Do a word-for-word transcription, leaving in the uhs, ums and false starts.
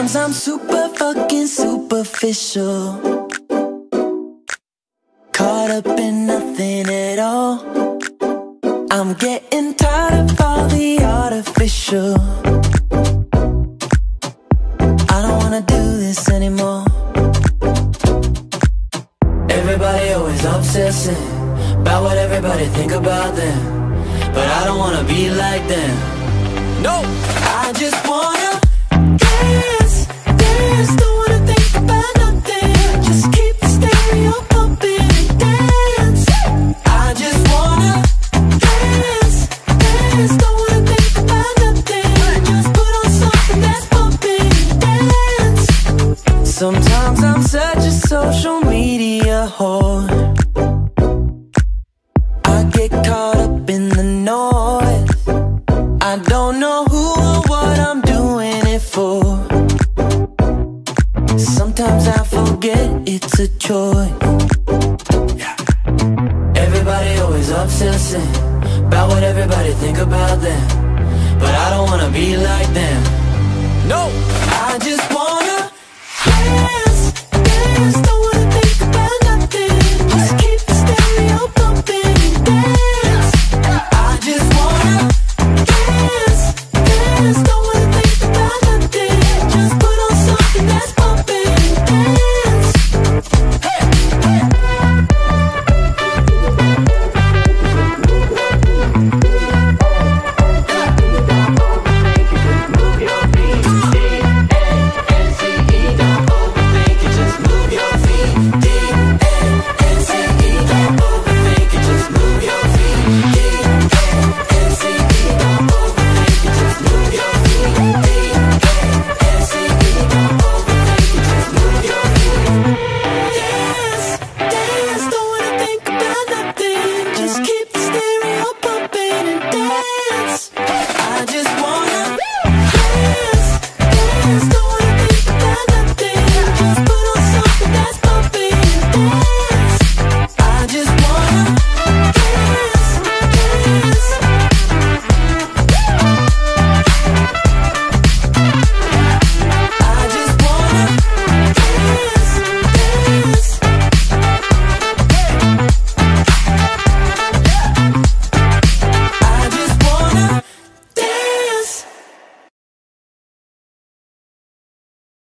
Sometimes I'm super fucking superficial, caught up in nothing at all. I'm getting tired of all the artificial. I don't wanna do this anymore. Everybody always obsessing about what everybody think about them, but I don't wanna be like them. No, I just wanna dance, dance. Don't wanna think about nothing. Just keep the stereo pumping and dance. I just wanna dance, dance. Don't wanna think about nothing. Just put on something that's pumping and dance. Sometimes I'm such a social media whore. I get caught up in the noise. I don't know who or what I'm doing it for. Sometimes I forget it's a choice. Everybody always obsessing about what everybody think about them, but I don't wanna be like them. No, I just wanna dance, dance.